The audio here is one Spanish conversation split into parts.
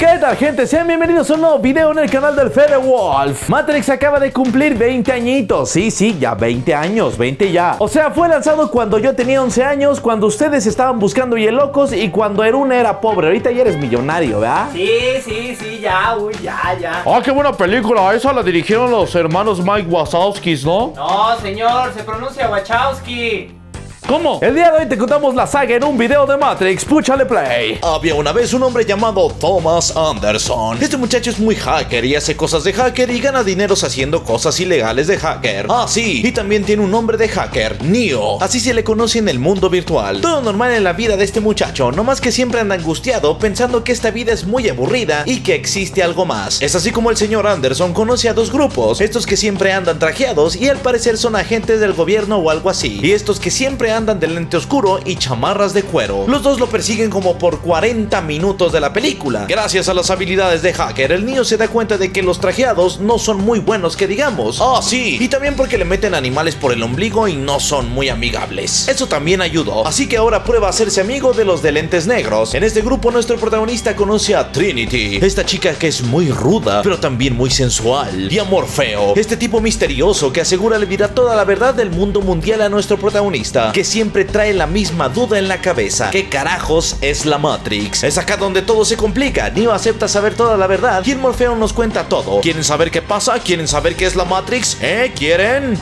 ¿Qué tal, gente? Sean bienvenidos a un nuevo video en el canal del Fede Wolf. Matrix acaba de cumplir 20 añitos. Sí, ya 20 años, 20 ya. O sea, fue lanzado cuando yo tenía 11 años, cuando ustedes estaban buscando Yelocos y cuando Erun era pobre. Ahorita ya eres millonario, ¿verdad? Sí, ya, ya. ¡Ah, qué buena película! Esa la dirigieron los hermanos Mike Wazowskis, ¿no? No, señor, se pronuncia Wachowski. ¿Cómo? El día de hoy te contamos la saga en un video de Matrix. Púchale play. Había una vez un hombre llamado Thomas Anderson. Este muchacho es muy hacker y hace cosas de hacker y gana dineros haciendo cosas ilegales de hacker. Ah, sí, y también tiene un nombre de hacker, Neo. Así se le conoce en el mundo virtual. Todo normal en la vida de este muchacho, no más que siempre anda angustiado pensando que esta vida es muy aburrida y que existe algo más. Es así como el señor Anderson conoce a dos grupos, estos que siempre andan trajeados y al parecer son agentes del gobierno o algo así, y estos que siempre andan de lente oscuro y chamarras de cuero. Los dos lo persiguen como por 40 minutos de la película. Gracias a las habilidades de hacker, el niño se da cuenta de que los trajeados no son muy buenos que digamos. Ah, sí, y también porque le meten animales por el ombligo y no son muy amigables. Eso también ayudó, así que ahora prueba a hacerse amigo de los de lentes negros. En este grupo nuestro protagonista conoce a Trinity, esta chica que es muy ruda, pero también muy sensual, y a Morfeo, este tipo misterioso que asegura le dirá toda la verdad del mundo mundial a nuestro protagonista, que siempre trae la misma duda en la cabeza: ¿qué carajos es la Matrix? Es acá donde todo se complica. Neo acepta saber toda la verdad y el Morfeo nos cuenta todo. ¿Quieren saber qué pasa? ¿Quieren saber qué es la Matrix? ¿Quieren?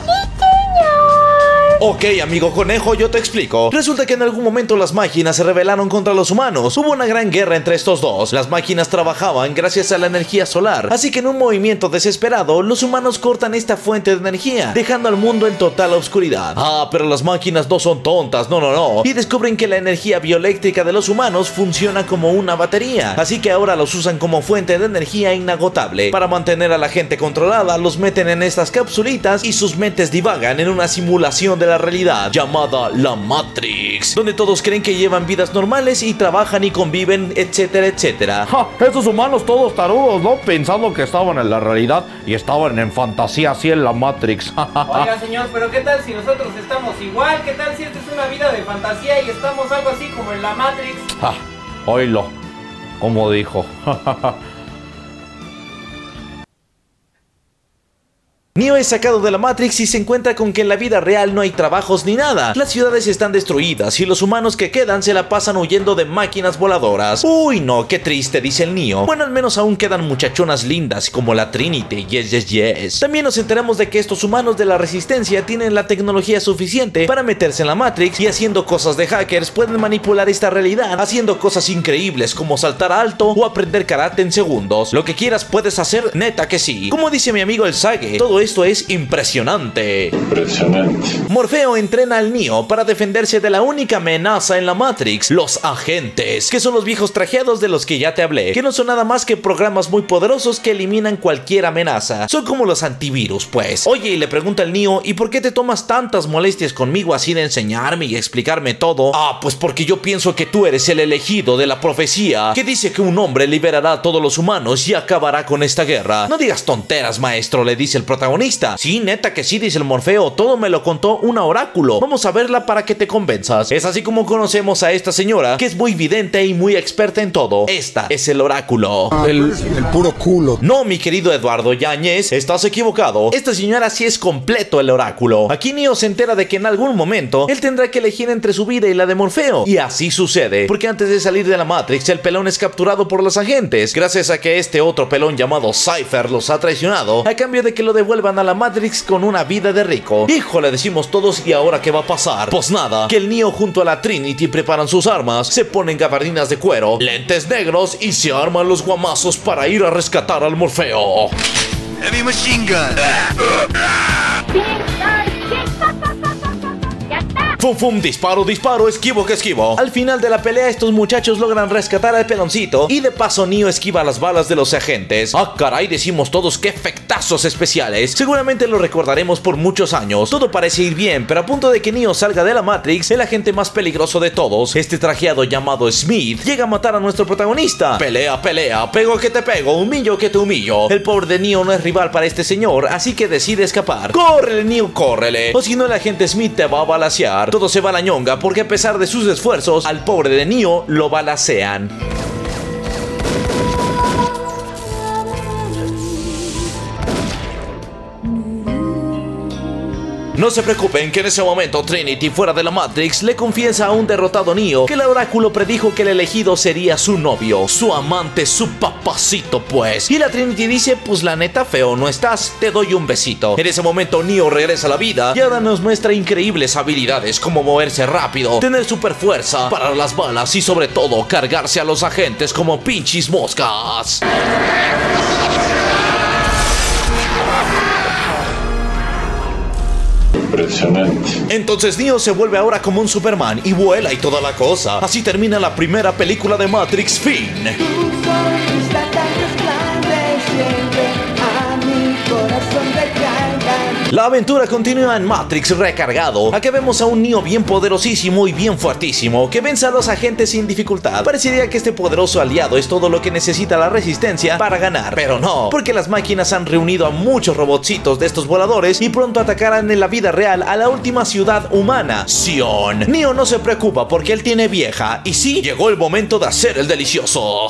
Ok, amigo conejo, yo te explico. Resulta que en algún momento las máquinas se rebelaron contra los humanos. Hubo una gran guerra entre estos dos. Las máquinas trabajaban gracias a la energía solar, así que en un movimiento desesperado, los humanos cortan esta fuente de energía, dejando al mundo en total oscuridad. Ah, pero las máquinas no son tontas, no. Y descubren que la energía bioeléctrica de los humanos funciona como una batería, así que ahora los usan como fuente de energía inagotable. Para mantener a la gente controlada, los meten en estas capsulitas y sus mentes divagan en una simulación de la realidad llamada la Matrix, donde todos creen que llevan vidas normales y trabajan y conviven, etcétera, etcétera. Ja, estos humanos todos tarudos, ¿no? Pensando que estaban en la realidad y estaban en fantasía, así en la Matrix. Oiga, señor, pero ¿qué tal si nosotros estamos igual? ¿Qué tal si esta es una vida de fantasía y estamos algo así como en la Matrix? Oílo, como dijo. Neo es sacado de la Matrix y se encuentra con que en la vida real no hay trabajos ni nada. Las ciudades están destruidas y los humanos que quedan se la pasan huyendo de máquinas voladoras. Uy, no, qué triste, dice el Neo. Bueno, al menos aún quedan muchachonas lindas como la Trinity. Yes. También nos enteramos de que estos humanos de la Resistencia tienen la tecnología suficiente para meterse en la Matrix y haciendo cosas de hackers pueden manipular esta realidad, haciendo cosas increíbles como saltar alto o aprender karate en segundos. Lo que quieras puedes hacer, neta que sí. Como dice mi amigo el Sage, todo esto es impresionante. Morfeo entrena al Neo para defenderse de la única amenaza en la Matrix, los agentes, que son los viejos trajeados de los que ya te hablé, que no son nada más que programas muy poderosos que eliminan cualquier amenaza. Son como los antivirus, pues. Oye, y le pregunta al Neo: ¿y por qué te tomas tantas molestias conmigo así de enseñarme y explicarme todo? Ah, pues porque yo pienso que tú eres el elegido de la profecía que dice que un hombre liberará a todos los humanos y acabará con esta guerra. No digas tonteras, maestro, le dice el protagonista. Sí, neta que sí, dice el Morfeo, todo me lo contó un oráculo. Vamos a verla para que te convenzas. Es así como conocemos a esta señora, que es muy vidente y muy experta en todo. Esta es el oráculo. El puro culo. No, mi querido Eduardo Yáñez, estás equivocado. Esta señora sí es completo el oráculo. Aquí Neo se entera de que en algún momento él tendrá que elegir entre su vida y la de Morfeo. Y así sucede, porque antes de salir de la Matrix, el pelón es capturado por los agentes, gracias a que este otro pelón llamado Cypher los ha traicionado, a cambio de que lo devuelvan a la Matrix con una vida de rico. Híjole, decimos todos, ¿y ahora qué va a pasar? Pues nada, que el Neo junto a la Trinity preparan sus armas, se ponen gabardinas de cuero, lentes negros y se arman los guamazos para ir a rescatar al Morfeo. Heavy machine gun. Fum, disparo, esquivo que esquivo. Al final de la pelea, estos muchachos logran rescatar al peloncito y de paso Neo esquiva las balas de los agentes. Ah, caray, decimos todos, qué efectazos especiales. Seguramente lo recordaremos por muchos años. Todo parece ir bien, pero a punto de que Neo salga de la Matrix, el agente más peligroso de todos, este trajeado llamado Smith, llega a matar a nuestro protagonista. Pelea, pego que te pego, humillo que te humillo. El pobre de Neo no es rival para este señor, así que decide escapar. ¡Córrele, Neo, córrele! O si no, el agente Smith te va a balacear. Todo se va a la ñonga porque a pesar de sus esfuerzos, al pobre de Neo lo balacean. No se preocupen que en ese momento Trinity, fuera de la Matrix, le confiesa a un derrotado Neo que el oráculo predijo que el elegido sería su novio, su amante, su papacito pues. Y la Trinity dice, pues la neta feo no estás, te doy un besito. En ese momento Neo regresa a la vida y ahora nos muestra increíbles habilidades como moverse rápido, tener super fuerza, parar las balas y sobre todo cargarse a los agentes como pinches moscas. Impresionante. Entonces Neo se vuelve ahora como un Superman y vuela y toda la cosa. Así termina la primera película de Matrix, fin. La aventura continúa en Matrix Recargado. Aquí vemos a un Neo bien poderosísimo y bien fuertísimo que vence a los agentes sin dificultad. Parecería que este poderoso aliado es todo lo que necesita la resistencia para ganar, pero no, porque las máquinas han reunido a muchos robotcitos de estos voladores y pronto atacarán en la vida real a la última ciudad humana, Sion. Neo no se preocupa porque él tiene vieja y sí, llegó el momento de hacer el delicioso.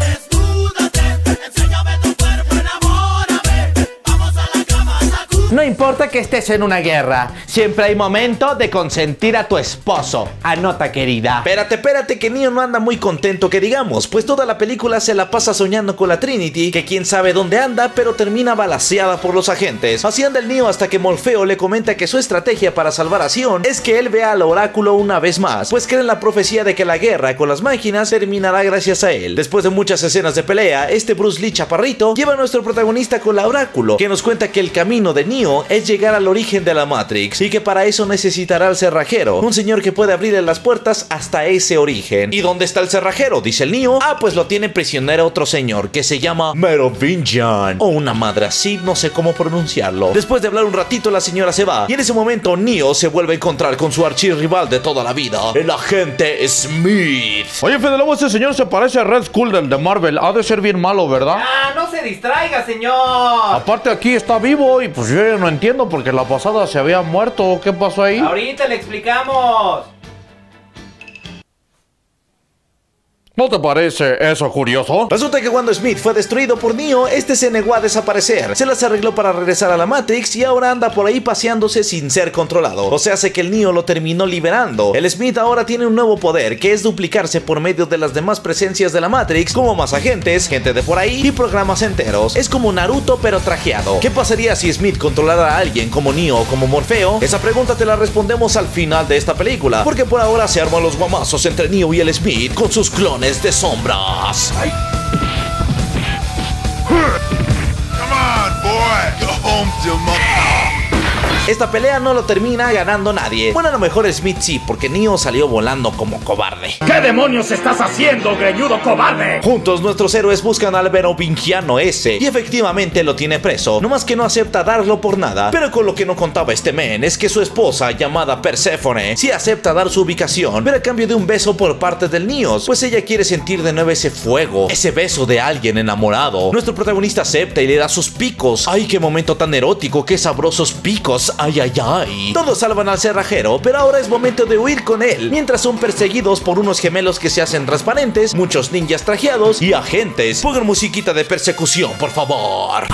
No importa que estés en una guerra, siempre hay momento de consentir a tu esposo. Anota, querida. Espérate, que Neo no anda muy contento que digamos, pues toda la película se la pasa soñando con la Trinity, que quién sabe dónde anda, pero termina balaceada por los agentes. Así anda el Neo hasta que Morfeo le comenta que su estrategia para salvar a Sion es que él vea al oráculo una vez más, pues cree en la profecía de que la guerra con las máquinas terminará gracias a él. Después de muchas escenas de pelea, este Bruce Lee chaparrito lleva a nuestro protagonista con la oráculo, que nos cuenta que el camino de Neo es llegar al origen de la Matrix y que para eso necesitará al cerrajero, un señor que puede abrirle las puertas hasta ese origen. ¿Y dónde está el cerrajero?, dice el Neo. Ah, pues lo tiene prisionero otro señor que se llama Merovingian o una madre así, no sé cómo pronunciarlo. Después de hablar un ratito, la señora se va y en ese momento Neo se vuelve a encontrar con su archirrival de toda la vida, el agente Smith. Oye, Fede Lobo, ese señor se parece a Red Skull del de Marvel. Ha de ser bien malo, ¿verdad? Ah, no se distraiga, señor. Aparte aquí está vivo y pues yo no entiendo porque la pasada se había muerto. ¿Qué pasó ahí? Ahorita le explicamos. ¿No te parece eso curioso? Resulta que cuando Smith fue destruido por Neo, este se negó a desaparecer. Se las arregló para regresar a la Matrix y ahora anda por ahí paseándose sin ser controlado. O sea, hace que el Neo lo terminó liberando. El Smith ahora tiene un nuevo poder, que es duplicarse por medio de las demás presencias de la Matrix, como más agentes, gente de por ahí y programas enteros. Es como Naruto pero trajeado. ¿Qué pasaría si Smith controlara a alguien como Neo o como Morfeo? Esa pregunta te la respondemos al final de esta película, porque por ahora se arman los guamazos entre Neo y el Smith con sus clones de sombras. Come on, boy. Go home to mama. Esta pelea no lo termina ganando nadie. Bueno, a lo mejor Smith sí, porque Neo salió volando como cobarde. ¿Qué demonios estás haciendo, greñudo cobarde? Juntos nuestros héroes buscan al Merovingiano ese y efectivamente lo tiene preso, nomás que no acepta darlo por nada. Pero con lo que no contaba este men es que su esposa, llamada Perséfone, sí acepta dar su ubicación, pero a cambio de un beso por parte del Neo, pues ella quiere sentir de nuevo ese fuego, ese beso de alguien enamorado. Nuestro protagonista acepta y le da sus picos. Ay, qué momento tan erótico, qué sabrosos picos. Ay, ay, ay. Todos salvan al cerrajero, pero ahora es momento de huir con él, mientras son perseguidos por unos gemelos que se hacen transparentes, muchos ninjas trajeados y agentes. Pongan musiquita de persecución, por favor.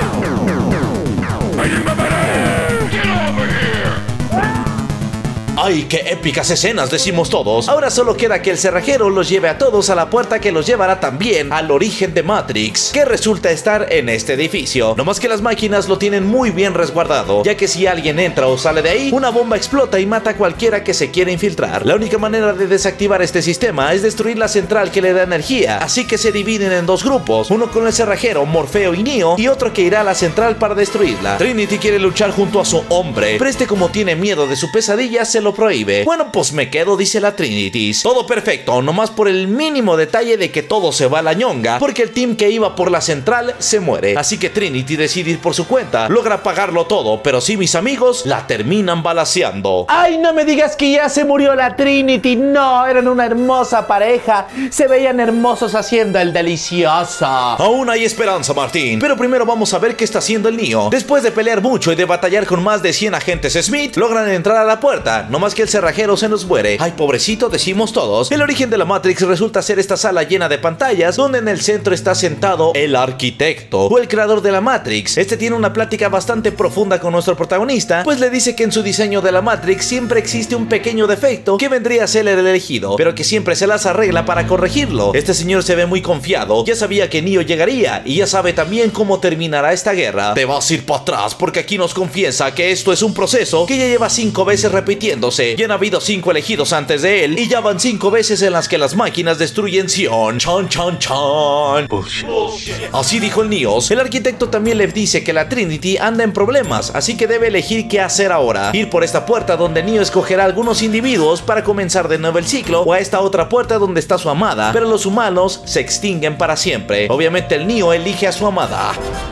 ¡Ay, qué épicas escenas!, decimos todos. Ahora solo queda que el cerrajero los lleve a todos a la puerta que los llevará también al origen de Matrix, que resulta estar en este edificio. No más que las máquinas lo tienen muy bien resguardado, ya que si alguien entra o sale de ahí, una bomba explota y mata a cualquiera que se quiera infiltrar. La única manera de desactivar este sistema es destruir la central que le da energía, así que se dividen en dos grupos, uno con el cerrajero, Morfeo y Neo, y otro que irá a la central para destruirla. Trinity quiere luchar junto a su hombre, pero este, como tiene miedo de su pesadilla, se lo prohíbe. Bueno, pues me quedo, dice la Trinity. Todo perfecto, nomás por el mínimo detalle de que todo se va a la ñonga, porque el team que iba por la central se muere. Así que Trinity decide ir por su cuenta, logra pagarlo todo, pero sí, mis amigos, la terminan balaceando. Ay, no me digas que ya se murió la Trinity. No, eran una hermosa pareja. Se veían hermosos haciendo el delicioso. Aún hay esperanza, Martín, pero primero vamos a ver qué está haciendo el Neo. Después de pelear mucho y de batallar con más de 100 agentes Smith, logran entrar a la puerta. No no más que el cerrajero se nos muere. Ay, pobrecito, decimos todos. El origen de la Matrix resulta ser esta sala llena de pantallas, donde en el centro está sentado el arquitecto o el creador de la Matrix. Este tiene una plática bastante profunda con nuestro protagonista, pues le dice que en su diseño de la Matrix siempre existe un pequeño defecto que vendría a ser el elegido, pero que siempre se las arregla para corregirlo. Este señor se ve muy confiado, ya sabía que Neo llegaría y ya sabe también cómo terminará esta guerra. Te vas a ir para atrás porque aquí nos confiesa que esto es un proceso que ya lleva 5 veces repitiéndose. Ya han habido 5 elegidos antes de él y ya van 5 veces en las que las máquinas destruyen Sion. Chan, chan, chan. Bullshit. Así dijo el Neo. El arquitecto también le dice que la Trinity anda en problemas, así que debe elegir qué hacer ahora. Ir por esta puerta donde Neo escogerá algunos individuos para comenzar de nuevo el ciclo, o a esta otra puerta donde está su amada, pero los humanos se extinguen para siempre. Obviamente el Neo elige a su amada.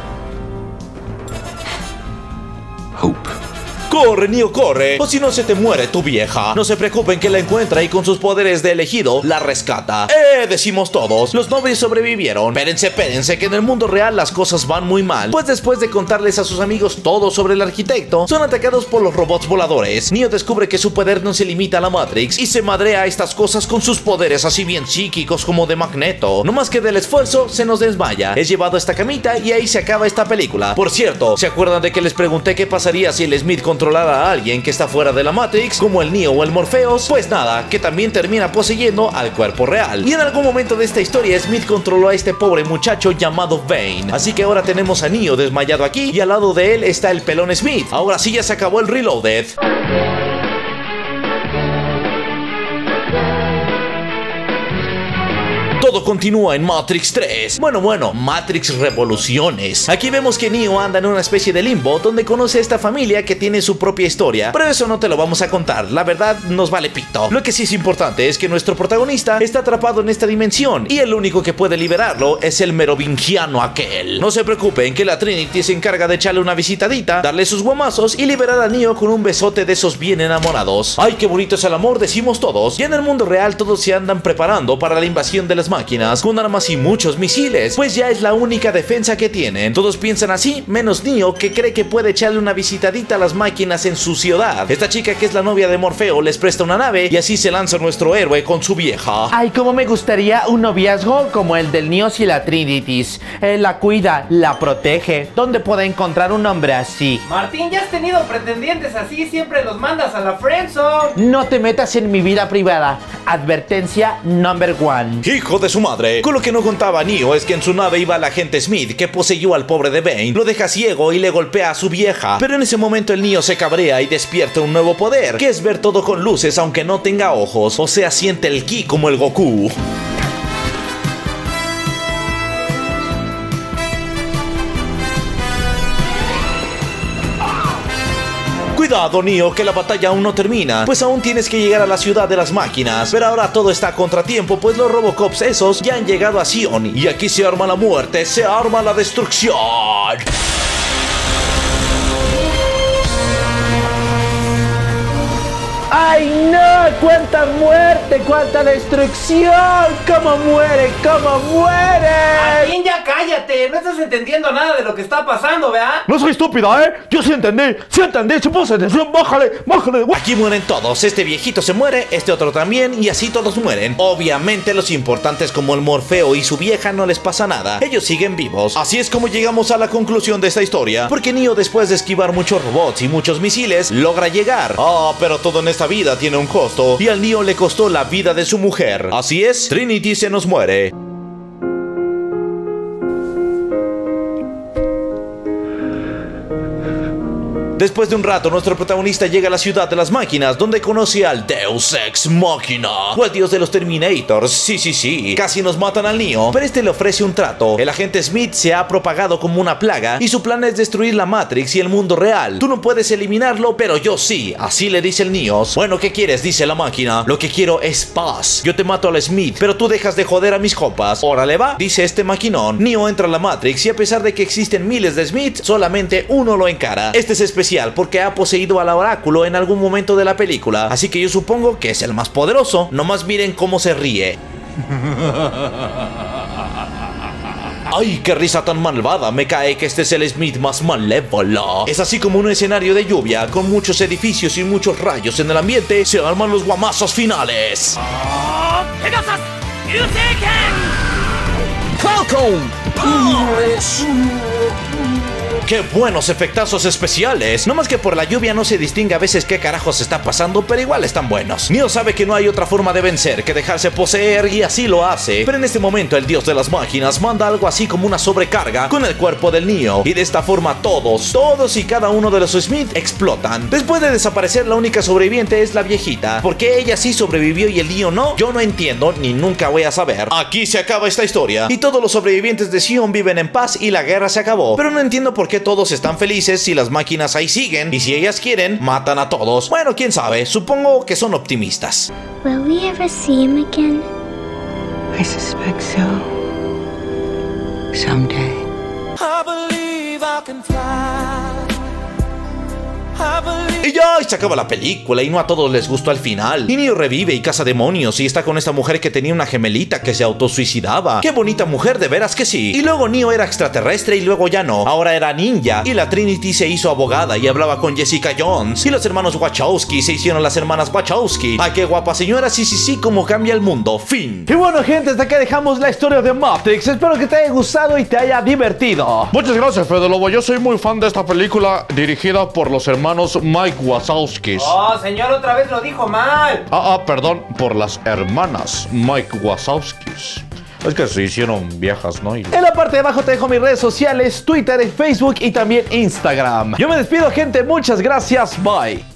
Hope. ¡Corre, Neo, corre! O si no se te muere tu vieja. No se preocupen que la encuentra y con sus poderes de elegido la rescata. Decimos todos. Los nobles sobrevivieron. Espérense que en el mundo real las cosas van muy mal. Pues después de contarles a sus amigos todo sobre el arquitecto, son atacados por los robots voladores. Neo descubre que su poder no se limita a la Matrix y se madrea a estas cosas con sus poderes así bien psíquicos como de Magneto. No más que del esfuerzo se nos desmaya. Es llevado a esta camita y ahí se acaba esta película. Por cierto, ¿se acuerdan de que les pregunté qué pasaría si el Smith controlara a alguien que está fuera de la Matrix, como el Neo o el Morpheus? Pues nada, que también termina poseyendo al cuerpo real. Y en algún momento de esta historia Smith controló a este pobre muchacho llamado Vane. Así que ahora tenemos a Neo desmayado aquí y al lado de él está el pelón Smith. Ahora sí ya se acabó el Reloaded. Todo continúa en Matrix 3. Bueno, Matrix Revoluciones. Aquí vemos que Neo anda en una especie de limbo donde conoce a esta familia que tiene su propia historia, pero eso no te lo vamos a contar, la verdad nos vale pito. Lo que sí es importante es que nuestro protagonista está atrapado en esta dimensión y el único que puede liberarlo es el merovingiano aquel. No se preocupen que la Trinity se encarga de echarle una visitadita, darle sus guamazos y liberar a Neo con un besote de esos bien enamorados. Ay, qué bonito es el amor, decimos todos. Ya en el mundo real todos se andan preparando para la invasión de las máquinas con armas y muchos misiles, pues ya es la única defensa que tienen. Todos piensan así, menos Neo, que cree que puede echarle una visitadita a las máquinas en su ciudad. Esta chica, que es la novia de Morfeo, les presta una nave y así se lanza nuestro héroe con su vieja. Ay, cómo me gustaría un noviazgo como el del Neo y la Trinity. Él la cuida, la protege. ¿Dónde puedo encontrar un hombre así? Martín, ya has tenido pretendientes así, siempre los mandas a la friendzone. No te metas en mi vida privada. Advertencia number 1. Hijo de su madre. Con lo que no contaba Neo es que en su nave iba el agente Smith, que poseyó al pobre de Vane, lo deja ciego y le golpea a su vieja. Pero en ese momento el Neo se cabrea y despierta un nuevo poder, que es ver todo con luces aunque no tenga ojos, o sea, siente el ki como el Goku. Cuidado, Neo, que la batalla aún no termina, pues aún tienes que llegar a la ciudad de las máquinas. Pero ahora todo está a contratiempo, pues los Robocops esos ya han llegado a Sion. Y aquí se arma la muerte, se arma la destrucción. ¡Ay, no! ¡Cuánta muerte! ¡Cuánta destrucción! ¡Cómo muere! ¡Cómo muere! Martín, ya cállate, no estás entendiendo nada de lo que está pasando, ¿verdad? No soy estúpida, ¿eh? Yo sí entendí, se puso atención, bájale. Aquí mueren todos, este viejito se muere, este otro también, y así todos mueren. Obviamente los importantes como el Morfeo y su vieja no les pasa nada, ellos siguen vivos. Así es como llegamos a la conclusión de esta historia, porque Neo, después de esquivar muchos robots y muchos misiles, logra llegar. Pero todo en esta vida tiene un costo, y al Neo le costó la vida de su mujer. Así es, Trinity se nos muere. Después de un rato, nuestro protagonista llega a la ciudad de las máquinas, donde conoce al Deus Ex Machina, o al dios de los Terminators. Sí, casi nos matan al Neo, pero este le ofrece un trato. El agente Smith se ha propagado como una plaga, y su plan es destruir la Matrix y el mundo real. Tú no puedes eliminarlo, pero yo sí, así le dice el Neo. Bueno, ¿qué quieres?, dice la máquina. Lo que quiero es paz. Yo te mato al Smith, pero tú dejas de joder a mis compas. Órale va, dice este maquinón. Neo entra a la Matrix, y a pesar de que existen miles de Smith, solamente uno lo encara. Este es especial porque ha poseído al oráculo en algún momento de la película, así que yo supongo que es el más poderoso. Nomás miren cómo se ríe. ¡Ay, qué risa tan malvada! Me cae que este es el Smith más malévolo. Es así como un escenario de lluvia, con muchos edificios y muchos rayos en el ambiente, se arman los guamazos finales. ¡Qué buenos efectazos especiales! No más que por la lluvia no se distingue a veces qué carajos está pasando, pero igual están buenos. Neo sabe que no hay otra forma de vencer que dejarse poseer y así lo hace. Pero en este momento el dios de las máquinas manda algo así como una sobrecarga con el cuerpo del Neo. Y de esta forma todos y cada uno de los Smith explotan. Después de desaparecer, la única sobreviviente es la viejita. ¿Por qué ella sí sobrevivió y el Neo no? Yo no entiendo ni nunca voy a saber. Aquí se acaba esta historia. Y todos los sobrevivientes de Sion viven en paz y la guerra se acabó. Pero no entiendo por qué todos están felices si las máquinas ahí siguen y si ellas quieren, matan a todos. Bueno, quién sabe, supongo que son optimistas. Will we ever see him again? I suspect so. Someday. I believe I can fly. Y ya se acaba la película y no a todos les gustó al final. Y Neo revive y caza demonios y está con esta mujer que tenía una gemelita que se autosuicidaba. Qué bonita mujer, de veras que sí. Y luego Neo era extraterrestre y luego ya no. Ahora era ninja y la Trinity se hizo abogada y hablaba con Jessica Jones. Y los hermanos Wachowski se hicieron las hermanas Wachowski. ¡Ay, qué guapa señora! Sí, cómo cambia el mundo. Fin. Y bueno, gente, hasta acá dejamos la historia de Matrix. Espero que te haya gustado y te haya divertido. Muchas gracias, Fede Lobo. Yo soy muy fan de esta película dirigida por los hermanos Mike Wazowskis. Oh, señor, otra vez lo dijo mal. Perdón, por las hermanas Mike Wazowskis. Es que se hicieron viejas, ¿no? En la parte de abajo te dejo mis redes sociales, Twitter, Facebook y también Instagram. Yo me despido, gente. Muchas gracias. Bye.